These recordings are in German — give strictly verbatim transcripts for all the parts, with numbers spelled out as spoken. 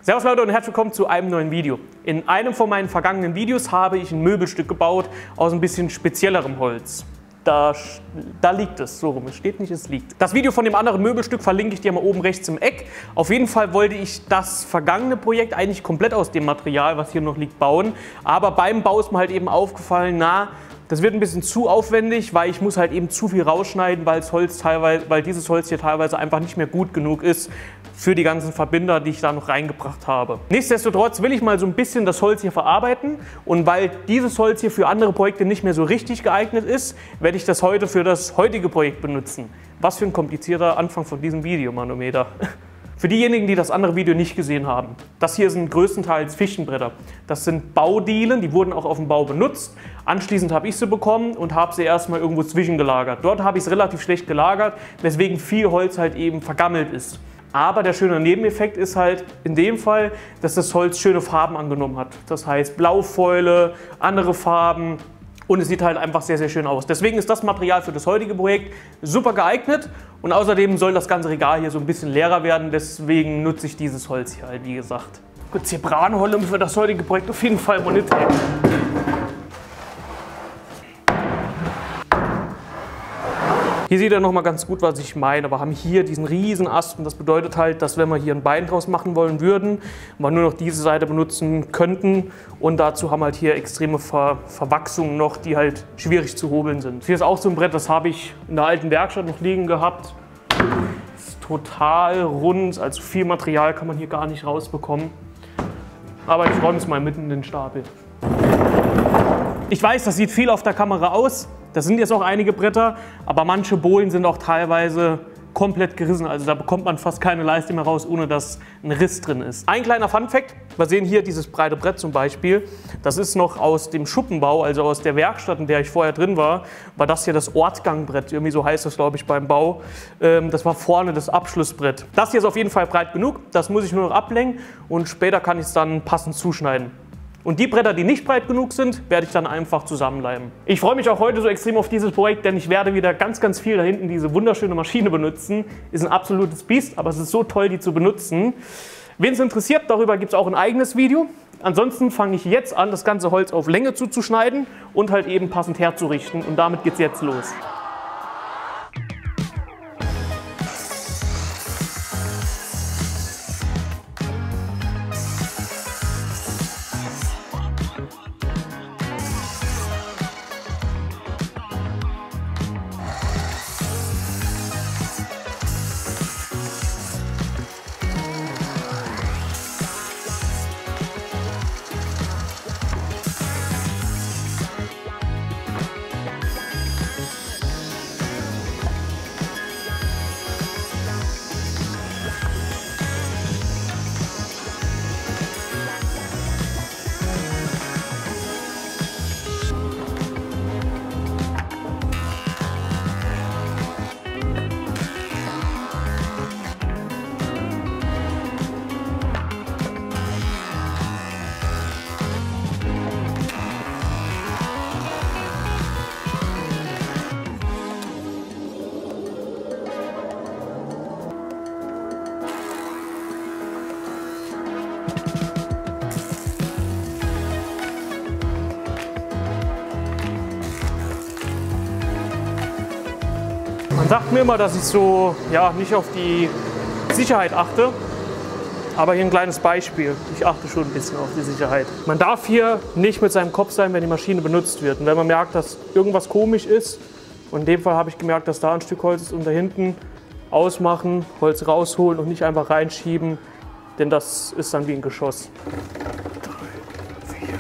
Servus Leute und herzlich willkommen zu einem neuen Video. In einem von meinen vergangenen Videos habe ich ein Möbelstück gebaut aus ein bisschen speziellerem Holz. Da, da liegt es, so rum, es steht nicht, es liegt. Das Video von dem anderen Möbelstück verlinke ich dir mal oben rechts im Eck. Auf jeden Fall wollte ich das vergangene Projekt eigentlich komplett aus dem Material, was hier noch liegt, bauen. Aber beim Bau ist mir halt eben aufgefallen, na, das wird ein bisschen zu aufwendig, weil ich muss halt eben zu viel rausschneiden, weil, das Holz teilweise, weil dieses Holz hier teilweise einfach nicht mehr gut genug ist für die ganzen Verbinder, die ich da noch reingebracht habe. Nichtsdestotrotz will ich mal so ein bisschen das Holz hier verarbeiten und weil dieses Holz hier für andere Projekte nicht mehr so richtig geeignet ist, werde ich das heute für das heutige Projekt benutzen. Was für ein komplizierter Anfang von diesem Video, Manometer. Für diejenigen, die das andere Video nicht gesehen haben, das hier sind größtenteils Fichtenbretter. Das sind Baudielen, die wurden auch auf dem Bau benutzt. Anschließend habe ich sie bekommen und habe sie erstmal irgendwo zwischengelagert. Dort habe ich es relativ schlecht gelagert, weswegen viel Holz halt eben vergammelt ist. Aber der schöne Nebeneffekt ist halt in dem Fall, dass das Holz schöne Farben angenommen hat. Das heißt Blaufäule, andere Farben. Und es sieht halt einfach sehr, sehr schön aus. Deswegen ist das Material für das heutige Projekt super geeignet. Und außerdem soll das ganze Regal hier so ein bisschen leerer werden. Deswegen nutze ich dieses Holz hier halt, wie gesagt. Gut, Zebranholm für das heutige Projekt auf jeden Fall Monete. Hier seht ihr nochmal ganz gut, was ich meine. Wir haben hier diesen riesen Ast und das bedeutet halt, dass wenn wir hier ein Bein draus machen wollen würden, wir nur noch diese Seite benutzen könnten und dazu haben halt hier extreme Ver Verwachsungen noch, die halt schwierig zu hobeln sind. Hier ist auch so ein Brett, das habe ich in der alten Werkstatt noch liegen gehabt. Ist total rund, also viel Material kann man hier gar nicht rausbekommen. Aber ich räume es mal mitten in den Stapel. Ich weiß, das sieht viel auf der Kamera aus. Das sind jetzt auch einige Bretter, aber manche Bohlen sind auch teilweise komplett gerissen. Also da bekommt man fast keine Leiste mehr raus, ohne dass ein Riss drin ist. Ein kleiner Funfact, wir sehen hier dieses breite Brett zum Beispiel. Das ist noch aus dem Schuppenbau, also aus der Werkstatt, in der ich vorher drin war, war das hier das Ortgangbrett. Irgendwie so heißt das, glaube ich, beim Bau. Das war vorne das Abschlussbrett. Das hier ist auf jeden Fall breit genug. Das muss ich nur noch ablenken und später kann ich es dann passend zuschneiden. Und die Bretter, die nicht breit genug sind, werde ich dann einfach zusammenleimen. Ich freue mich auch heute so extrem auf dieses Projekt, denn ich werde wieder ganz, ganz viel da hinten diese wunderschöne Maschine benutzen. Ist ein absolutes Biest, aber es ist so toll, die zu benutzen. Wen es interessiert, darüber gibt es auch ein eigenes Video. Ansonsten fange ich jetzt an, das ganze Holz auf Länge zuzuschneiden und halt eben passend herzurichten. Und damit geht es jetzt los. Man sagt mir immer, dass ich so ja, nicht auf die Sicherheit achte, aber hier ein kleines Beispiel. Ich achte schon ein bisschen auf die Sicherheit. Man darf hier nicht mit seinem Kopf sein, wenn die Maschine benutzt wird. Und wenn man merkt, dass irgendwas komisch ist, und in dem Fall habe ich gemerkt, dass da ein Stück Holz ist und da hinten ausmachen, Holz rausholen und nicht einfach reinschieben, denn das ist dann wie ein Geschoss. Drei, vier.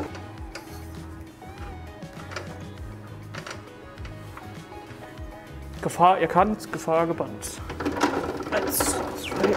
Gefahr erkannt, Gefahr gebannt. Eins, zwei.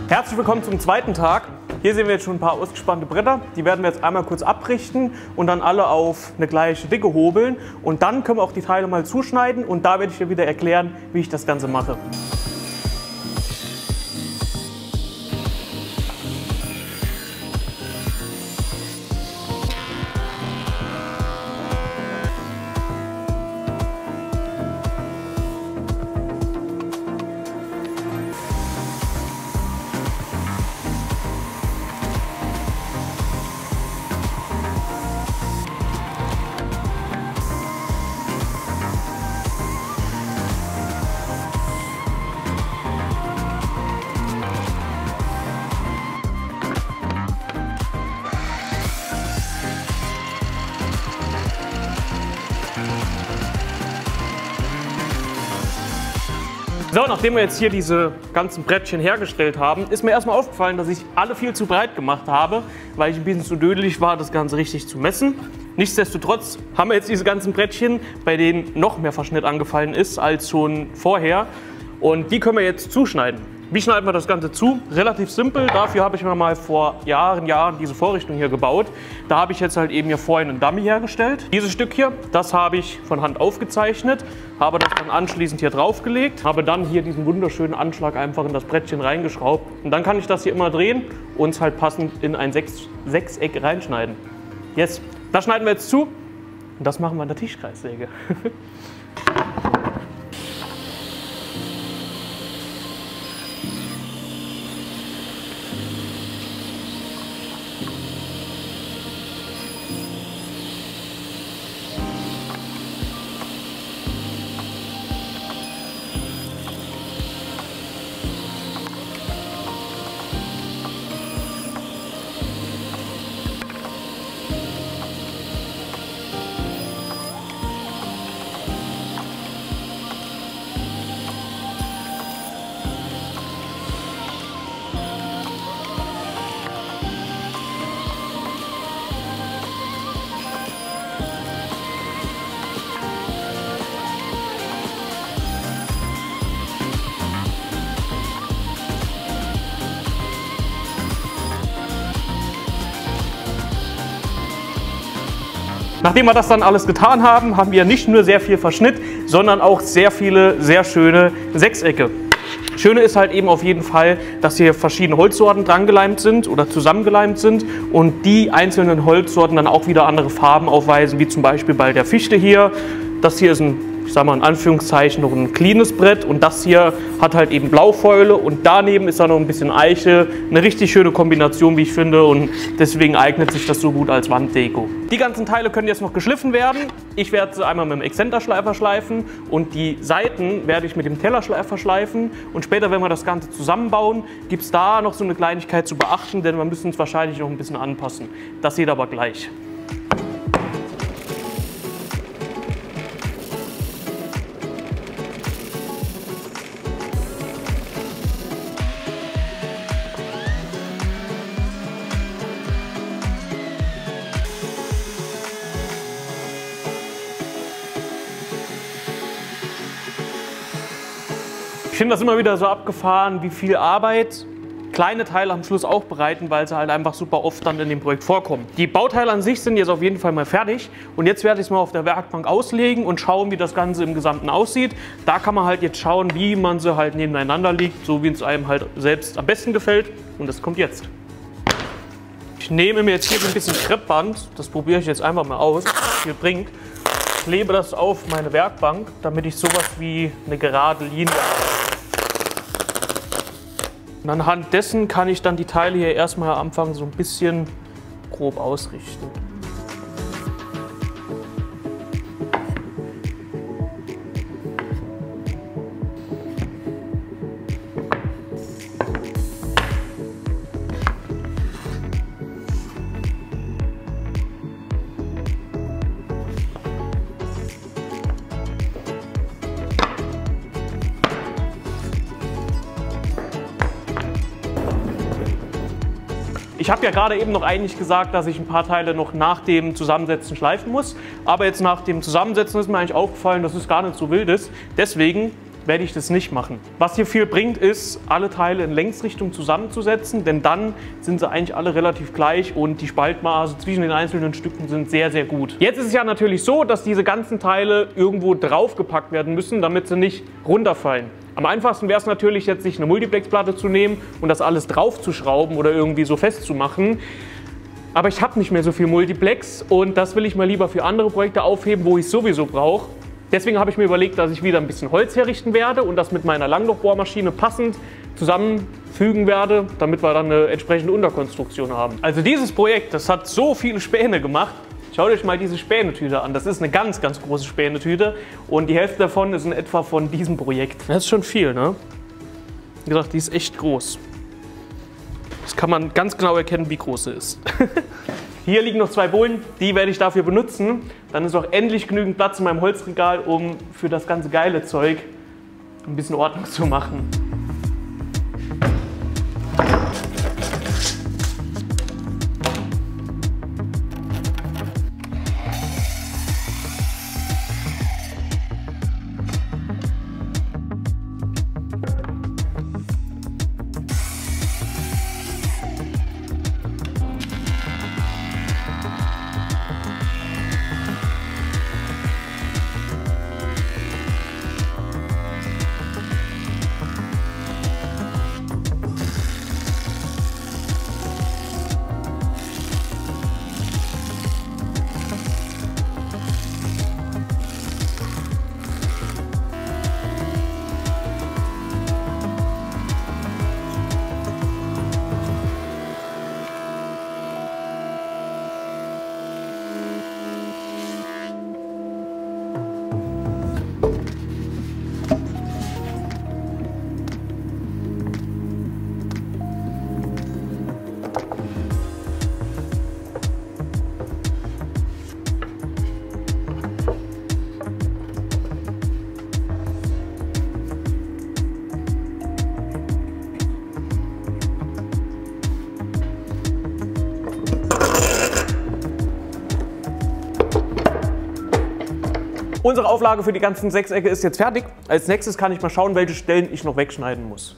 Herzlich willkommen zum zweiten Tag. Hier sehen wir jetzt schon ein paar ausgespannte Bretter. Die werden wir jetzt einmal kurz abrichten und dann alle auf eine gleiche Dicke hobeln. Und dann können wir auch die Teile mal zuschneiden und da werde ich dir wieder erklären, wie ich das Ganze mache. So, nachdem wir jetzt hier diese ganzen Brettchen hergestellt haben, ist mir erstmal aufgefallen, dass ich alle viel zu breit gemacht habe, weil ich ein bisschen zu dödelig war, das Ganze richtig zu messen. Nichtsdestotrotz haben wir jetzt diese ganzen Brettchen, bei denen noch mehr Verschnitt angefallen ist als schon vorher. Und die können wir jetzt zuschneiden. Wie schneiden wir das Ganze zu? Relativ simpel. Dafür habe ich mir mal vor Jahren, Jahren diese Vorrichtung hier gebaut. Da habe ich jetzt halt eben hier vorhin einen Dummy hergestellt. Dieses Stück hier, das habe ich von Hand aufgezeichnet, habe das dann anschließend hier draufgelegt, habe dann hier diesen wunderschönen Anschlag einfach in das Brettchen reingeschraubt. Und dann kann ich das hier immer drehen und es halt passend in ein Sechs Sechseck reinschneiden. Yes, das schneiden wir jetzt zu und das machen wir an der Tischkreissäge. Nachdem wir das dann alles getan haben, haben wir nicht nur sehr viel Verschnitt, sondern auch sehr viele sehr schöne Sechsecke. Schöne ist halt eben auf jeden Fall, dass hier verschiedene Holzsorten dran geleimt sind oder zusammengeleimt sind und die einzelnen Holzsorten dann auch wieder andere Farben aufweisen, wie zum Beispiel bei der Fichte hier. Das hier ist ein, ich sag mal in Anführungszeichen, noch ein cleanes Brett und das hier hat halt eben Blaufäule und daneben ist da noch ein bisschen Eiche. Eine richtig schöne Kombination, wie ich finde, und deswegen eignet sich das so gut als Wanddeko. Die ganzen Teile können jetzt noch geschliffen werden. Ich werde sie einmal mit dem Exzenterschleifer schleifen und die Seiten werde ich mit dem Tellerschleifer schleifen und später, wenn wir das Ganze zusammenbauen, gibt es da noch so eine Kleinigkeit zu beachten, denn wir müssen es wahrscheinlich noch ein bisschen anpassen. Das seht ihr aber gleich. Ich finde das immer wieder so abgefahren, wie viel Arbeit kleine Teile am Schluss auch bereiten, weil sie halt einfach super oft dann in dem Projekt vorkommen. Die Bauteile an sich sind jetzt auf jeden Fall mal fertig und jetzt werde ich es mal auf der Werkbank auslegen und schauen, wie das Ganze im Gesamten aussieht. Da kann man halt jetzt schauen, wie man sie halt nebeneinander legt, so wie es einem halt selbst am besten gefällt, und das kommt jetzt. Ich nehme mir jetzt hier ein bisschen Kreppband, das probiere ich jetzt einfach mal aus, was viel bringt. Klebe das auf meine Werkbank, damit ich sowas wie eine gerade Linie habe. Und anhand dessen kann ich dann die Teile hier erstmal am Anfang so ein bisschen grob ausrichten. Ich habe ja gerade eben noch eigentlich gesagt, dass ich ein paar Teile noch nach dem Zusammensetzen schleifen muss. Aber jetzt nach dem Zusammensetzen ist mir eigentlich aufgefallen, dass es gar nicht so wild ist. Deswegen werde ich das nicht machen. Was hier viel bringt, ist, alle Teile in Längsrichtung zusammenzusetzen, denn dann sind sie eigentlich alle relativ gleich und die Spaltmaße zwischen den einzelnen Stücken sind sehr, sehr gut. Jetzt ist es ja natürlich so, dass diese ganzen Teile irgendwo draufgepackt werden müssen, damit sie nicht runterfallen. Am einfachsten wäre es natürlich jetzt, sich eine Multiplex-Platte zu nehmen und das alles drauf zu schrauben oder irgendwie so festzumachen. Aber ich habe nicht mehr so viel Multiplex und das will ich mal lieber für andere Projekte aufheben, wo ich es sowieso brauche. Deswegen habe ich mir überlegt, dass ich wieder ein bisschen Holz herrichten werde und das mit meiner Langlochbohrmaschine passend zusammenfügen werde, damit wir dann eine entsprechende Unterkonstruktion haben. Also dieses Projekt, das hat so viele Späne gemacht. Schaut euch mal diese Spänetüte an. Das ist eine ganz, ganz große Spänetüte und die Hälfte davon ist in etwa von diesem Projekt. Das ist schon viel, ne? Wie gesagt, die ist echt groß. Das kann man ganz genau erkennen, wie groß sie ist. Hier liegen noch zwei Bohlen, die werde ich dafür benutzen. Dann ist auch endlich genügend Platz in meinem Holzregal, um für das ganze geile Zeug ein bisschen Ordnung zu machen. Unsere Auflage für die ganzen Sechsecke ist jetzt fertig. Als nächstes kann ich mal schauen, welche Stellen ich noch wegschneiden muss.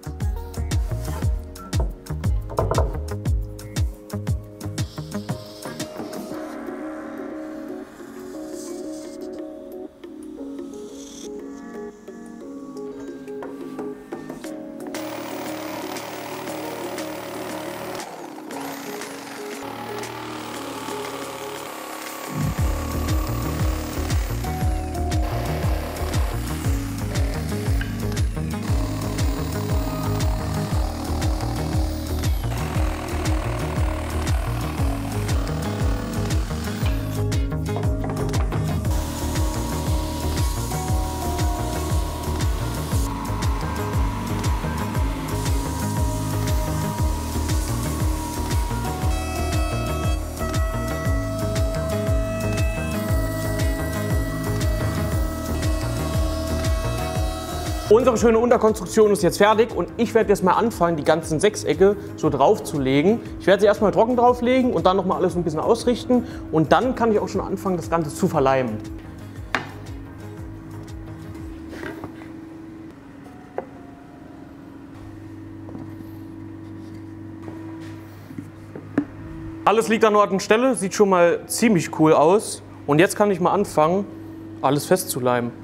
Unsere schöne Unterkonstruktion ist jetzt fertig und ich werde jetzt mal anfangen, die ganzen Sechsecke so drauf zu legen. Ich werde sie erstmal trocken drauflegen und dann noch mal alles ein bisschen ausrichten und dann kann ich auch schon anfangen, das Ganze zu verleimen. Alles liegt an Ort und Stelle, sieht schon mal ziemlich cool aus und jetzt kann ich mal anfangen, alles festzuleimen.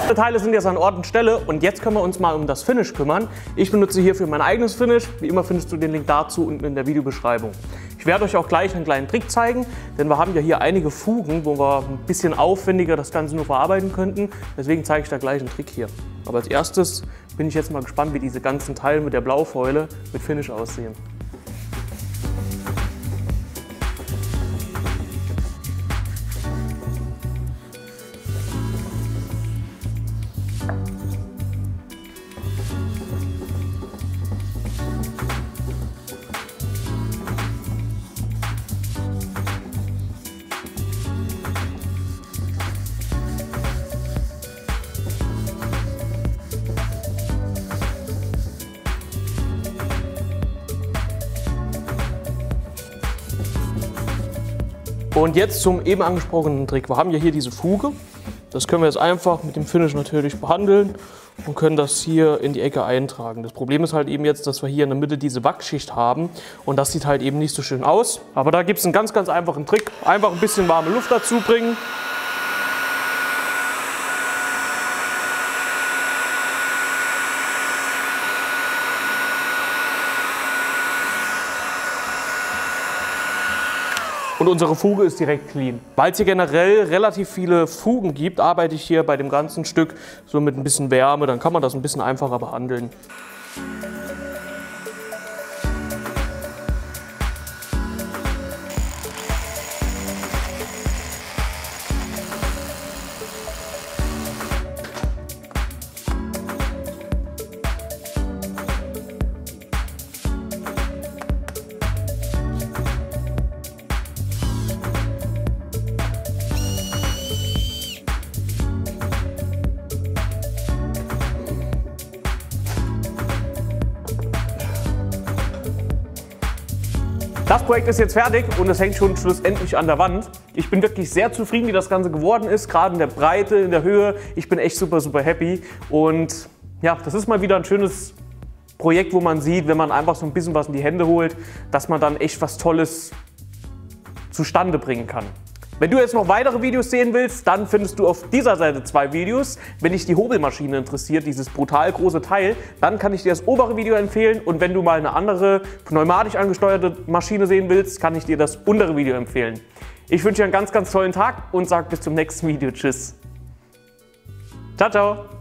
Die Teile sind jetzt an Ort und Stelle und jetzt können wir uns mal um das Finish kümmern. Ich benutze hierfür mein eigenes Finish. Wie immer findest du den Link dazu unten in der Videobeschreibung. Ich werde euch auch gleich einen kleinen Trick zeigen, denn wir haben ja hier einige Fugen, wo wir ein bisschen aufwendiger das Ganze nur verarbeiten könnten. Deswegen zeige ich da gleich einen Trick hier. Aber als erstes bin ich jetzt mal gespannt, wie diese ganzen Teile mit der Blaufäule mit Finish aussehen. Und jetzt zum eben angesprochenen Trick. Wir haben ja hier diese Fuge. Das können wir jetzt einfach mit dem Finish natürlich behandeln und können das hier in die Ecke eintragen. Das Problem ist halt eben jetzt, dass wir hier in der Mitte diese Wachsschicht haben und das sieht halt eben nicht so schön aus. Aber da gibt es einen ganz, ganz einfachen Trick. Einfach ein bisschen warme Luft dazu bringen. Und unsere Fuge ist direkt clean. Weil es hier generell relativ viele Fugen gibt, arbeite ich hier bei dem ganzen Stück so mit ein bisschen Wärme. Dann kann man das ein bisschen einfacher behandeln. Das Projekt ist jetzt fertig und es hängt schon schlussendlich an der Wand. Ich bin wirklich sehr zufrieden, wie das Ganze geworden ist, gerade in der Breite, in der Höhe. Ich bin echt super, super happy. Und ja, das ist mal wieder ein schönes Projekt, wo man sieht, wenn man einfach so ein bisschen was in die Hände holt, dass man dann echt was Tolles zustande bringen kann. Wenn du jetzt noch weitere Videos sehen willst, dann findest du auf dieser Seite zwei Videos. Wenn dich die Hobelmaschine interessiert, dieses brutal große Teil, dann kann ich dir das obere Video empfehlen. Und wenn du mal eine andere pneumatisch angesteuerte Maschine sehen willst, kann ich dir das untere Video empfehlen. Ich wünsche dir einen ganz, ganz tollen Tag und sage bis zum nächsten Video. Tschüss. Ciao, ciao.